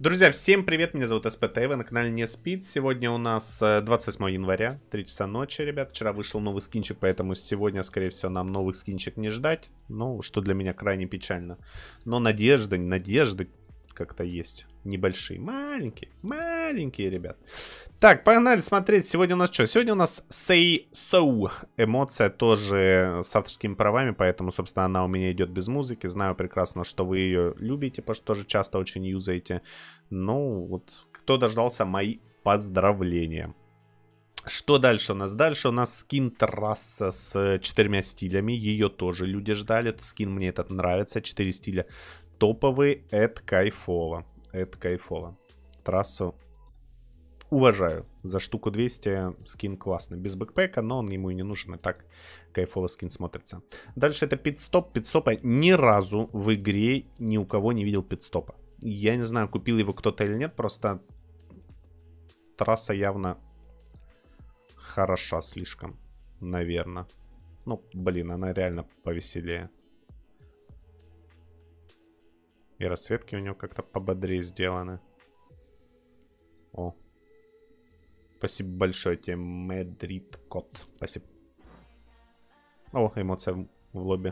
Друзья, всем привет, меня зовут СПТ, вы на канале Не Спит. Сегодня у нас 28 января, 3 часа ночи, ребят. Вчера вышел новый скинчик, поэтому сегодня, скорее всего, нам новых скинчик не ждать. Ну, что для меня крайне печально. Но надежды как-то есть. Небольшие, маленькие, ребят. Так, погнали смотреть. Сегодня у нас что? Сегодня у нас Say So. Эмоция тоже с авторскими правами, поэтому, собственно, она у меня идет без музыки. Знаю прекрасно, что вы ее любите, потому что тоже часто очень юзаете. Ну, вот, кто дождался, мои поздравления. Что дальше у нас? Дальше у нас скин трасса с 4 стилями. Ее тоже люди ждали. Скин мне этот нравится. 4 стиля топовые. Это кайфово. Это кайфово. Трассу уважаю. За штуку 200 скин классный. Без бэкпэка, но он ему и не нужен. И так кайфово скин смотрится. Дальше это пит-стоп. Пит-стопа ни разу в игре ни у кого не видел пит-стопа. Я не знаю, купил его кто-то или нет. Просто трасса явно хороша слишком. Наверное. Ну, блин, она реально повеселее. И расцветки у него как-то пободрее сделаны. О. Спасибо большое тебе, Мадрид Кот. Спасибо. О, эмоция в лобби.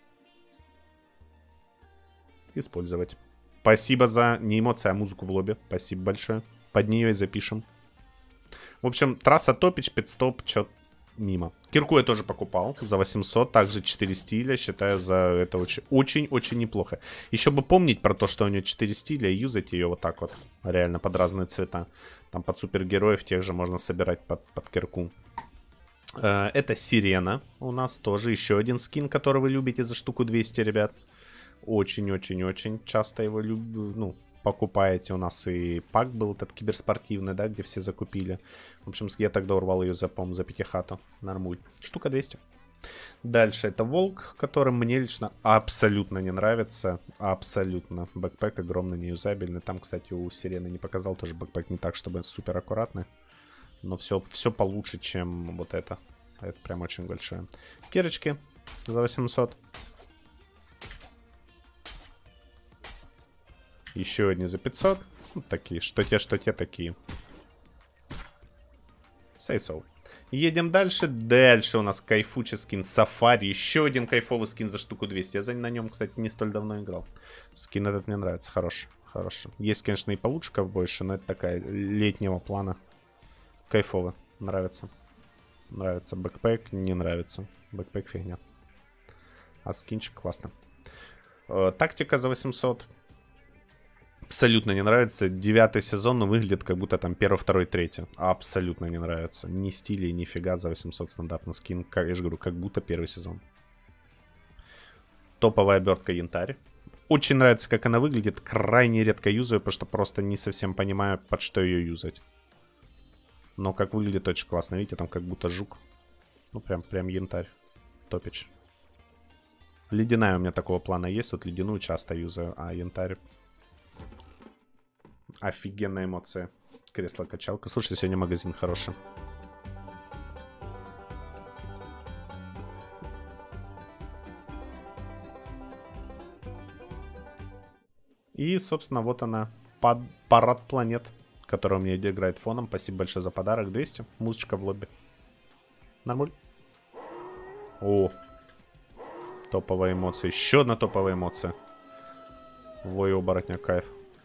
Использовать. Спасибо за... Не эмоция, а музыку в лобби. Спасибо большое. Под нее и запишем. В общем, трасса топич, пит-стоп, чё мимо. Кирку я тоже покупал за 800. Также 4 стиля. Считаю, за это очень-очень неплохо. Еще бы помнить про то, что у нее 4 стиля, и юзать ее вот так вот. Реально под разные цвета. Там под супергероев тех же можно собирать под кирку. Это Сирена. У нас тоже еще один скин, который вы любите за штуку 200, ребят. Очень-очень-очень часто его люблю. Ну, покупаете. У нас и пак был этот киберспортивный, да, где все закупили. В общем, я тогда урвал ее за, по-моему, за пятихату. Нормуль. Штука 200. Дальше это Волк, который мне лично абсолютно не нравится. Абсолютно. Бэкпэк огромно неюзабельный. Там, кстати, у Сирены не показал тоже бэкпэк не так, чтобы супер аккуратный. Но все получше, чем вот это. Это прям очень большое. Кирочки за 800. Еще одни за 500. Вот такие. Что те, такие. Say so. Едем дальше. Дальше у нас кайфучий скин Сафари. Еще один кайфовый скин за штуку 200. Я на нем, кстати, не столь давно играл. Скин этот мне нравится. Хороший. Хороший. Есть, конечно, и получше больше, но это такая летнего плана. Кайфово. Нравится. Нравится. Бэкпэк не нравится. Бэкпэк фигня. А скинчик классно. Тактика за 800. Абсолютно не нравится. 9 сезон, но выглядит как будто там 1, 2, 3. Абсолютно не нравится. Ни стиля, ни фига за 800 стандартный скин. Как я же говорю, как будто 1 сезон. Топовая обертка янтарь. Очень нравится, как она выглядит. Крайне редко юзаю, потому что просто не совсем понимаю, под что ее юзать. Но как выглядит очень классно. Видите, там как будто жук. Ну, прям янтарь. Топич. Ледяная у меня такого плана есть. Вот ледяную часто юзаю, а янтарь... Офигенная эмоция. Кресло-качалка. Слушайте, сегодня магазин хороший. И, собственно, вот она. Парад планет, которая у меня играет фоном. Спасибо большое за подарок. 200. Музычка в лобби. Нормуль. О. Топовая эмоция. Еще одна топовая эмоция. Вой, оборотня, кайф.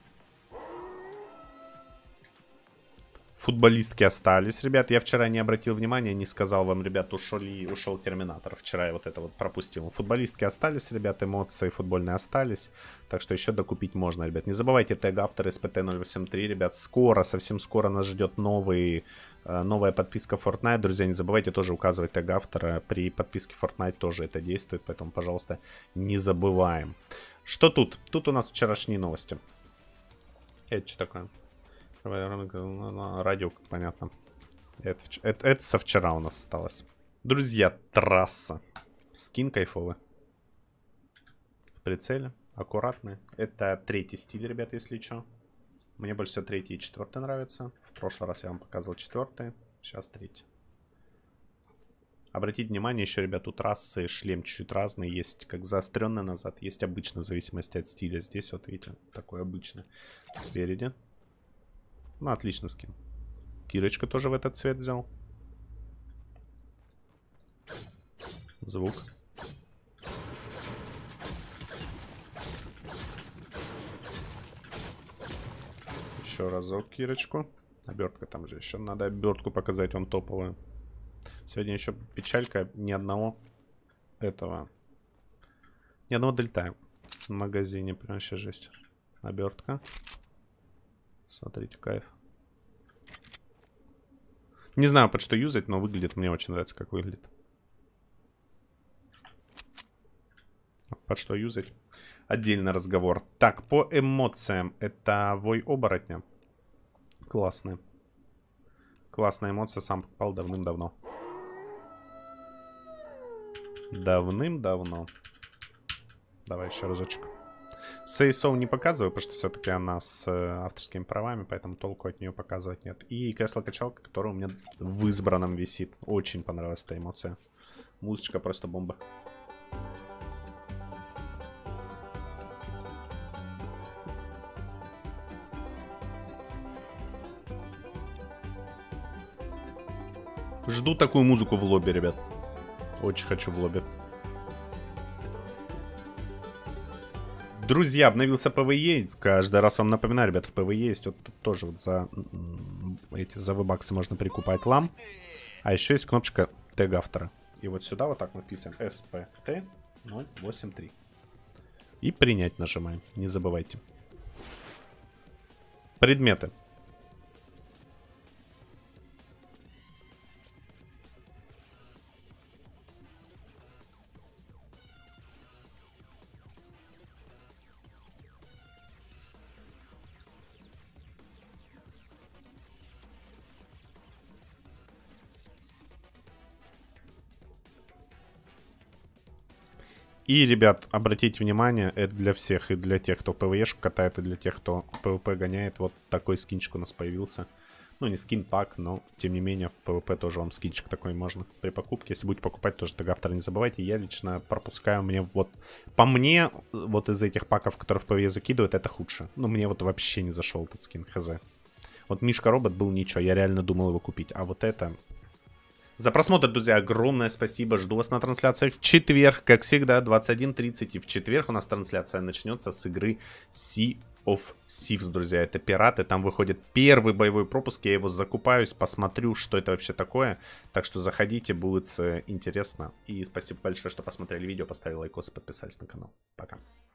Футболистки остались, ребят. Я вчера не обратил внимания, не сказал вам, ребят, ушел Терминатор. Вчера я вот это вот пропустил. Футболистки остались, ребят, эмоции футбольные остались. Так что еще докупить можно, ребят. Не забывайте тег автор SPT083, ребят. Скоро, совсем скоро нас ждет новая подписка Fortnite. Друзья, не забывайте тоже указывать тег автора. При подписке Fortnite тоже это действует, поэтому, пожалуйста, не забываем. Что тут? Тут у нас вчерашние новости. Это что такое? Радио, понятно. Это со вчера у нас осталось. Друзья, трасса. Скин кайфовый. В прицеле. Аккуратный. Это 3-й стиль, ребят, если что. Мне больше всего 3-й и 4-й нравится. В прошлый раз я вам показывал 4-й. Сейчас 3-й. Обратите внимание еще, ребят, тут расы, шлем чуть-чуть разный. Есть как заостренный назад, есть обычно, в зависимости от стиля. Здесь вот видите, такой обычный. Спереди. Ну, отлично скин. Кирочка тоже в этот цвет взял. Звук. Еще разок Кирочку. Обертка там же еще. Надо обертку показать, он топовую. Сегодня еще печалька, ни одного этого. Ни одного дельта в магазине. Прям вообще жесть. Обертка. Смотрите, кайф. Не знаю, под что юзать, но выглядит. Мне очень нравится, как выглядит. Под что юзать? Отдельный разговор. Так, по эмоциям. Это вой оборотня. Классная. Классная эмоция. Сам попал давным-давно. Давным-давно. Давай еще разочек. Сейсоу не показываю, потому что все-таки она с авторскими правами, поэтому толку от нее показывать нет. И кресло-качалка, которая у меня в избранном висит. Очень понравилась эта эмоция. Музычка просто бомба. Жду такую музыку в лобби, ребят. Очень хочу в лобби. Друзья, обновился ПВЕ. Каждый раз вам напоминаю, ребят, в ПВЕ есть вот тут тоже вот за V-баксы можно прикупать лам. А еще есть кнопочка тег автора. И вот сюда вот так мы вписываем SPT083. И принять нажимаем. Не забывайте. Предметы. И, ребят, обратите внимание, это для всех, и для тех, кто ПВЕшку катает, и для тех, кто ПВП гоняет. Вот такой скинчик у нас появился. Ну, не скин-пак, но, тем не менее, в ПВП тоже вам скинчик такой можно при покупке. Если будете покупать, тоже тег автора не забывайте. Я лично пропускаю, мне вот... По мне, вот из этих паков, которые в ПВЕ закидывают, это худше. Ну, мне вот вообще не зашел этот скин, хз. Вот Мишка-робот был ничего, я реально думал его купить. А вот это... За просмотр, друзья, огромное спасибо. Жду вас на трансляциях в четверг, как всегда, 21:30. И в четверг у нас трансляция начнется с игры Sea of Thieves, друзья. Это пираты, там выходит первый боевой пропуск. Я его закупаюсь, посмотрю, что это вообще такое. Так что заходите, будет интересно. И спасибо большое, что посмотрели видео, поставили лайкос, подписались на канал. Пока.